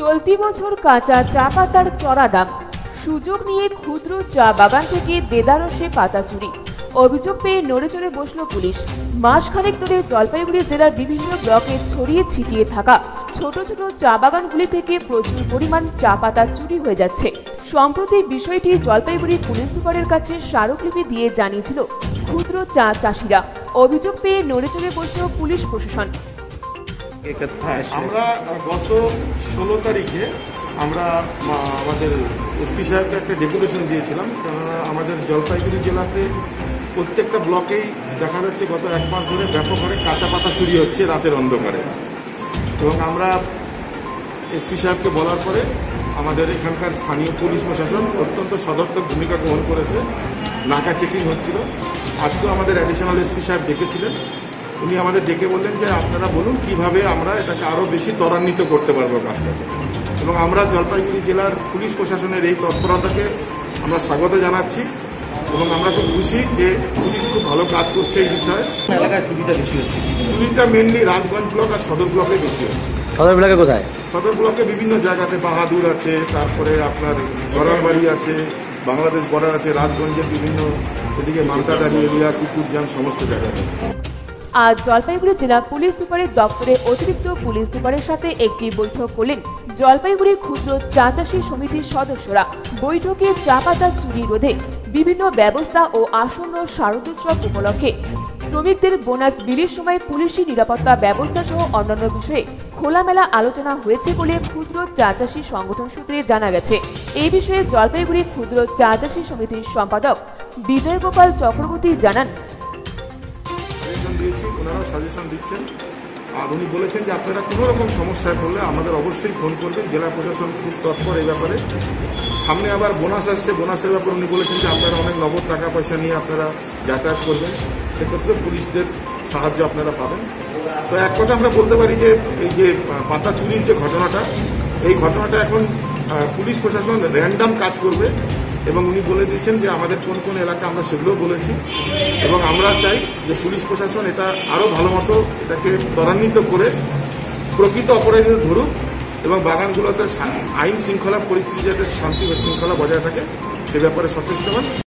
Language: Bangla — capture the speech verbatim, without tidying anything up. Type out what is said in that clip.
চলতি বছর কাঁচা চা পাতার চড়া দাম, সুযোগ নিয়ে ক্ষুদ্র চা বাগান থেকে দেদারসে পাতা চুরি। অভিযোগ পেয়ে নড়েচড়ে বসল পুলিশ। মাসখানেক ধরে জলপাইগুড়ি জেলার বিভিন্ন ব্লকে ছড়িয়ে ছিটিয়ে থাকা ছোট ছোট চা বাগানগুলি থেকে প্রচুর পরিমাণ চা পাতা চুরি হয়ে যাচ্ছে। সম্প্রতি বিষয়টি জলপাইগুড়ি পুলিশ সুপারের কাছে স্মারকলিপি দিয়ে জানিয়েছিল ক্ষুদ্র চা চাষিরা। অভিযোগ পেয়ে নড়েচড়ে বসল পুলিশ প্রশাসন। আমরা গত ষোলো তারিখে আমরা আমাদের এসপি সাহেবকে একটা ডেপুটেশন দিয়েছিলাম, কেননা আমাদের জলপাইগুড়ি জেলাতে প্রত্যেকটা ব্লকেই দেখা যাচ্ছে গত এক মাস ধরে ব্যাপক হারে কাঁচা পাতা চুরি হচ্ছে রাতের অন্ধকারে। এবং আমরা এসপি সাহেবকে বলার পরে আমাদের এখানকার স্থানীয় পুলিশ প্রশাসন অত্যন্ত সদর্থক ভূমিকা গ্রহণ করেছে। নাকা চেকিং হচ্ছিল। আজকেও আমাদের অ্যাডিশনাল এসপি সাহেব ডেকেছিলেন। উনি আমাদের ডেকে বললেন যে আপনারা বলুন কিভাবে আমরা এটাকে আরও বেশি ত্বরান্বিত করতে পারবো কাজটাকে। এবং আমরা জলপাইগুড়ি জেলার পুলিশ প্রশাসনের এই তৎপরতাকে আমরা স্বাগত জানাচ্ছি এবং আমরা খুব খুশি যে পুলিশ খুব ভালো কাজ করছে এই বিষয়ে। এলাকায় চুরিটা বেশি হচ্ছে, চুরিটা মেনলি রাজগঞ্জ ব্লক আর সদর ব্লকে বেশি হচ্ছে। সদর ব্লকে কোথায়? সদর ব্লকে বিভিন্ন জায়গাতে বাহাদুর আছে, তারপরে আপনার গড়ারবাড়ি আছে, বাংলাদেশ বর্ডার আছে, রাজগঞ্জের বিভিন্ন এদিকে মালকাদারি এরিয়া, কুকুরজান, সমস্ত জায়গাতে। আজ জলপাইগুড়ি জেলা পুলিশ সুপারের দপ্তরে অতিরিক্ত পুলিশ সুপারের সাথে একটি বৈঠক করলেন জলপাইগুড়ি ক্ষুদ্র চা চাষী সমিতির সদস্যরা। বৈঠকে চা পাতা চুরি রোধে বিভিন্ন ব্যবস্থা ও আসন্ন শারদোৎসব উপলক্ষে শ্রমিকদের বোনাস বিলির সময় পুলিশি নিরাপত্তা ব্যবস্থা সহ অন্যান্য বিষয়ে খোলামেলা আলোচনা হয়েছে বলে ক্ষুদ্র চা চাষী সংগঠন সূত্রে জানা গেছে। এই বিষয়ে জলপাইগুড়ি ক্ষুদ্র চা চাষী সমিতির সম্পাদক বিজয় গোপাল চক্রবর্তী জানান, দিয়েছি ওনারা সাজেশন দিচ্ছেন। আর উনি বলেছেন যে আপনারা কোনো রকম সমস্যায় পড়লে আমাদের অবশ্যই ফোন করবেন। জেলা প্রশাসন খুব তৎপর এই ব্যাপারে। সামনে আবার বোনাস আসছে, বোনাসের ব্যাপারে উনি বলেছেন যে আপনারা অনেক নগদ টাকা পয়সা নিয়ে আপনারা যাতায়াত করবেন, সেক্ষেত্রে পুলিশদের সাহায্য আপনারা পাবেন। তো এক কথা আমরা বলতে পারি যে এই যে পাতা চুরির যে ঘটনাটা, এই ঘটনাটা এখন পুলিশ প্রশাসন র্যান্ডাম কাজ করবে এবং উনি বলে দিয়েছেন যে আমাদের কোন কোন এলাকা আমরা সেগুলো বলেছি। এবং আমরা চাই যে পুলিশ প্রশাসন এটা আরও ভালো মতো এটাকে ত্বরান্বিত করে প্রকৃত অপরাধীদের ধরুক এবং বাগানগুলোতে আইন শৃঙ্খলা পরিস্থিতি যাতে শান্তি ও শৃঙ্খলা বজায় থাকে সে ব্যাপারে সচেষ্ট হন।